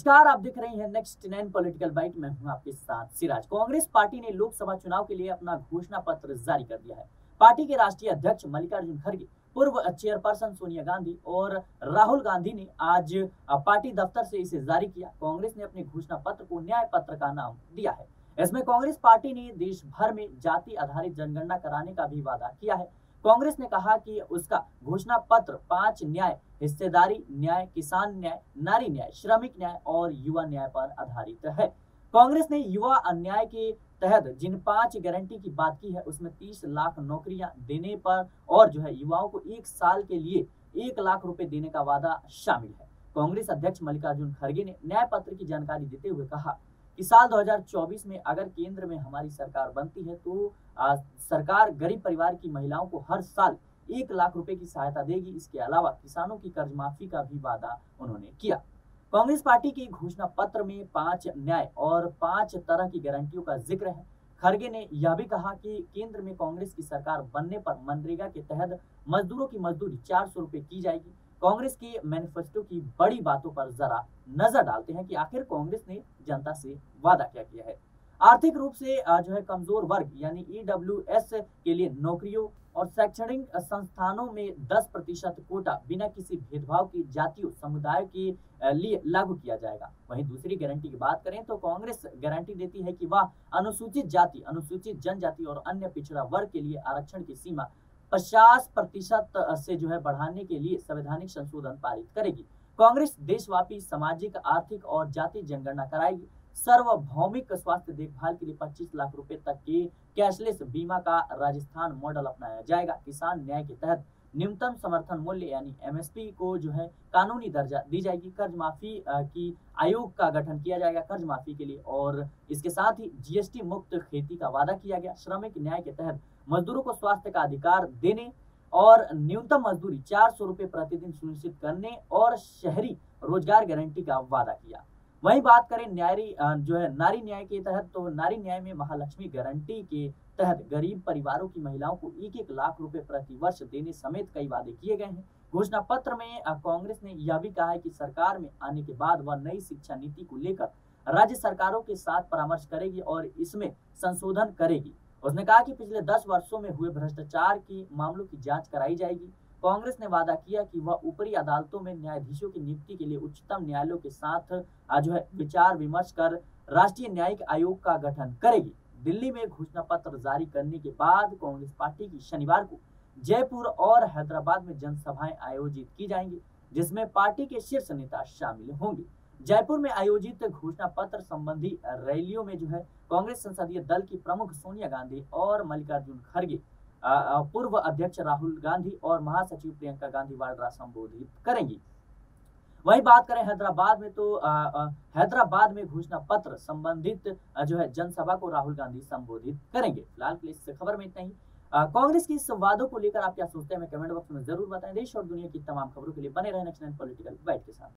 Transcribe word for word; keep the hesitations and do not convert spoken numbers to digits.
नमस्कार, आप देख रहे हैं नेक्स्ट नाइन पॉलिटिकल बाइट में हूं आपके साथ सिराज। कांग्रेस पार्टी ने लोकसभा चुनाव के लिए अपना घोषणा पत्र जारी कर दिया है। पार्टी के राष्ट्रीय अध्यक्ष मल्लिकार्जुन खड़गे, पूर्व चेयरपर्सन सोनिया गांधी और राहुल गांधी ने आज पार्टी दफ्तर से इसे जारी किया। कांग्रेस ने अपने घोषणा पत्र को न्याय पत्र का नाम दिया है। इसमें कांग्रेस पार्टी ने देश भर में जाति आधारित जनगणना कराने का भी वादा किया है। कांग्रेस ने कहा कि उसका घोषणा पत्र पांच न्याय, हिस्सेदारी न्याय, किसान न्याय, नारी न्याय, श्रमिक न्याय और युवा न्याय पर आधारित है। कांग्रेस ने युवा अन्याय के तहत जिन पांच गारंटी की बात की है उसमें तीस लाख नौकरियां देने पर और जो है युवाओं को एक साल के लिए एक लाख रुपए देने का वादा शामिल है। कांग्रेस अध्यक्ष मल्लिकार्जुन खड़गे ने न्याय पत्र की जानकारी देते हुए कहा कि साल दो हज़ार चौबीस में अगर केंद्र में हमारी सरकार बनती है तो आ, सरकार गरीब परिवार की महिलाओं को हर साल एक लाख रुपए की सहायता देगी। इसके अलावा किसानों की कर्ज माफी का भी वादा उन्होंने किया। कांग्रेस पार्टी के घोषणा पत्र में पांच न्याय और पांच तरह की गारंटियों का जिक्र है। खड़गे ने यह भी कहा कि केंद्र में कांग्रेस की सरकार बनने पर मनरेगा के तहत मजदूरों की मजदूरी चार सौ रुपए की जाएगी। कांग्रेस के मैनिफेस्टो की बड़ी बातों पर जरा नजर डालते हैं कि आखिर कांग्रेस ने जनता से वादा क्या किया है। आर्थिक रूप से जो है कमजोर वर्ग यानी ई डब्ल्यू एस के लिए नौकरियों और शैक्षणिक संस्थानों में दस प्रतिशत कोटा बिना किसी भेदभाव की जातियों समुदाय के लिए लागू किया जाएगा। वहीं दूसरी गारंटी की बात करें तो कांग्रेस गारंटी देती है कि वह अनुसूचित जाति, अनुसूचित जनजाति और अन्य पिछड़ा वर्ग के लिए आरक्षण की सीमा पचास प्रतिशत से जो है बढ़ाने के लिए संवैधानिक संशोधन पारित करेगी। कांग्रेस देशव्यापी सामाजिक, आर्थिक और जाति जनगणना कराएगी। सार्वभौमिक स्वास्थ्य देखभाल के लिए पच्चीस लाख रुपए तक के कैशलेस बीमा का राजस्थान मॉडल अपनाया जाएगा। किसान न्याय के तहत न्यूनतम समर्थन मूल्य यानी एम एस पी को जो है कानूनी दर्जा दी जाएगी। कर्ज माफी की आयोग का गठन किया जाएगा कर्ज माफी के लिए और इसके साथ ही जी एस टी मुक्त खेती का वादा किया गया। श्रमिक न्याय के तहत मजदूरों को स्वास्थ्य का अधिकार देने और न्यूनतम मजदूरी चार सौ रुपए प्रतिदिन सुनिश्चित करने और शहरी रोजगार गारंटी का वादा किया। वहीं बात करें न्यारी जो है नारी न्याय के तहत तो नारी न्याय में महालक्ष्मी गारंटी के तहत गरीब परिवारों की महिलाओं को एक एक लाख रुपए प्रति वर्ष देने समेत कई वादे किए गए हैं। घोषणा पत्र में कांग्रेस ने यह भी कहा है कि सरकार में आने के बाद वह नई शिक्षा नीति को लेकर राज्य सरकारों के साथ परामर्श करेगी और इसमें संशोधन करेगी। उसने कहा कि पिछले दस वर्षों में हुए भ्रष्टाचार के मामलों की जांच कराई जाएगी। कांग्रेस ने वादा किया कि वह ऊपरी अदालतों में न्यायाधीशों की नियुक्ति के लिए उच्चतम न्यायालयों के साथ जो है विचार विमर्श कर राष्ट्रीय न्यायिक आयोग का गठन करेगी। दिल्ली में घोषणा पत्र जारी करने के बाद कांग्रेस पार्टी की शनिवार को जयपुर और हैदराबाद में जनसभाएं आयोजित की जाएंगी, जिसमें पार्टी के शीर्ष नेता शामिल होंगे। जयपुर में आयोजित घोषणा पत्र संबंधी रैलियों में जो है कांग्रेस संसदीय दल की प्रमुख सोनिया गांधी और मल्लिकार्जुन खड़गे, पूर्व अध्यक्ष राहुल गांधी और महासचिव प्रियंका गांधी वाड्रा संबोधित करेंगी। वहीं बात करें हैदराबाद में तो हैदराबाद में घोषणा पत्र संबंधित जो है जनसभा को राहुल गांधी संबोधित करेंगे। फिलहाल के लिए इस खबर में इतना ही। कांग्रेस की संवादों को लेकर आप क्या सोचते हैं, हमें कमेंट बॉक्स में जरूर बताएं। देश और दुनिया की तमाम खबरों के लिए बने रहें नेक्स्ट नाइन पॉलिटिकल बाइट के साथ।